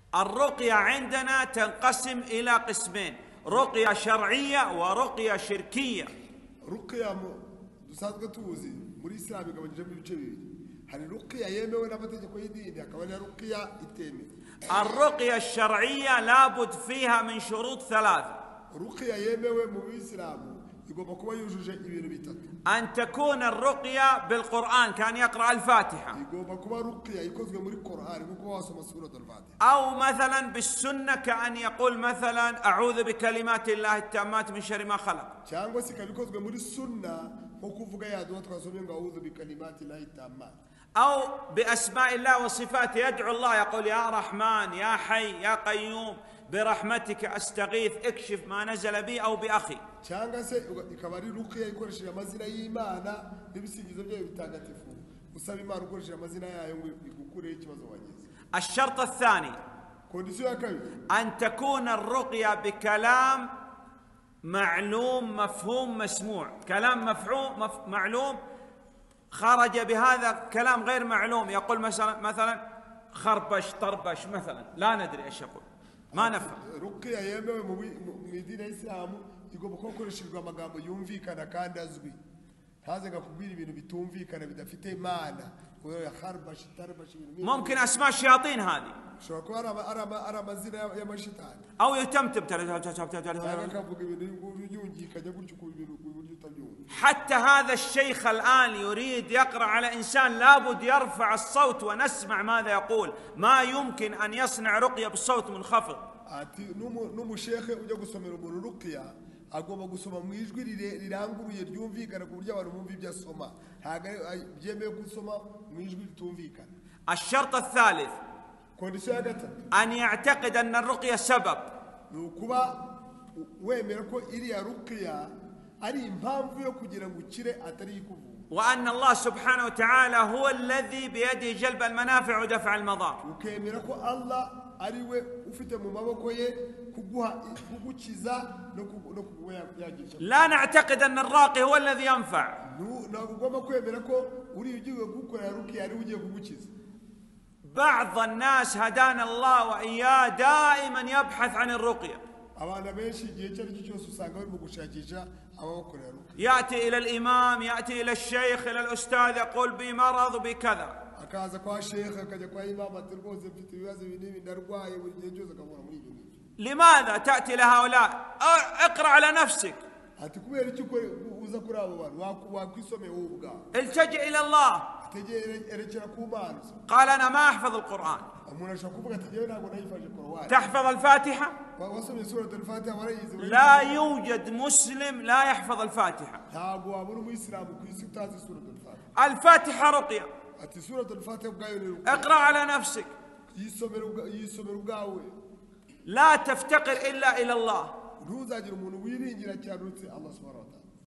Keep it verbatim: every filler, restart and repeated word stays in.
الرقية عندنا تنقسم إلى قسمين: رقية شرعية ورقية شركية. رقية dusanzwe tuzi muri Islam igabanyije mu bice bibiri. Hari ruqya yemewe n'amategeko y'idini, hakaba na ruqya itemewe. الرقية الشرعية لابد فيها من شروط ثلاثة. ruqya yemewe mu Islam igomba kuba yujuje ibintu bitatu. أن تكون الرقية بالقرآن، كان يقرأ الفاتحة، igomba kuba ruqya ikozwe muri Qur'an kuko wasoma surat al-Fatiha. أو مثلا بالسنة كأن يقول مثلا أعوذ بكلمات الله التامات من شر ما خلق، cyangwa se kabikozwe muri sunna nko kuvuga ya dua twasomye ngo a'udhu bikalimati llahi tammat. أو بأسماء الله وصفاته يدعو الله يقول يا رحمن يا حي يا قيوم برحمتك أستغيث اكشف ما نزل بي أو بأخي. cyangwa se ikaba ari ruqya ikoresheje amazina y'Imana n'ibisigizo byayo bitagatifu, usaba Imana ukoresheje amazina yayo ngo igukure ikibazo wagize. الشرط الثاني kondisiyo ya kabiri, أن تكون الرقية بكلام معلوم مفهوم مسموع. كلام مفهوم مف... معلوم خرج بهذا كلام غير معلوم، يقول مثلا مثلا خربش طربش مثلا، لا ندري ايش يقول، ما نفهم. ruqya yemewe mu idini ya Islam igomba gukoreshwa amagambo yumvikana kandi azwi, ntaze ngakubwira ibintu bitumvikana bidafite imana. ممكن اسماء الشياطين هذه، او يتمتم حتى هذا الشيخ الآن يريد يقرأ على إنسان لابد يرفع الصوت ونسمع ماذا يقول، ما يمكن أن يصنع رقية بالصوت منخفض. agomba gusoma mu ijwi riranguruye ryumvikana ku buryo abantu bumva ibyo asoma, ntago byemeye gusoma mu ijwi ritumvikana. الشرط الثالث kondisiyo ya gatatu, أن يعتقد أن الرقية سبب، ni ukuba wemera ko iriya ruqya ari impamvu yo kugira ngo ukire atari ikuvuga. وأن الله سبحانه وتعالى هو الذي بيده جلب المنافع ودفع المضار. ukemera ko Allah ari we ufite mu maboko ye kuguha kugukiza no kuguyagisha. لا نعتقد أن الراقي هو الذي ينفع. ntugomba kwemera ko uri ugiye gukora ruqya ari ugiye kugukiza. بعض الناس هدانا الله وإياه دائما يبحث عن الرقية، abana benshi igihe cyari cyo cyose usanga bari mu gushakisha abakora ruqya. يأتي إلى الإمام، يأتي إلى الشيخ، إلى الأستاذ، يقول بي مرض بكذا. akaza kwa sheikh akajya kwa imam ati rwose mfite ibibazo binini ndarwaye buri gihe cyose akamura muri ibyo. لماذا تأتي لهؤلاء؟ اقرأ على نفسك. ati kubera iki uza kuri abo bantu wakwisomeye wowe ubwawe. التجئ إلى الله. erekera ku Mana. قال أنا ما أحفظ القرآن. umuntu ashaka kuvuga ati yewe ntabwo nayifashe Qur'an. تحفظ الفاتحة؟ wasomye surat al-Fatiha warayizi. لا يوجد مسلم لا يحفظ الفاتحة. ntabwo wabura umuyisilamu ku isi utazi surat al-Fatiha. الفاتحة رقية. ati surat al-Fatiha ubwayo ni ruqya. اقرأ على نفسك. yisomera ubwawe. لا تفتقر إلا إلى الله. ntuzagira umuntu wiringira cyane uretse Allah subhanahu wa ta'ala.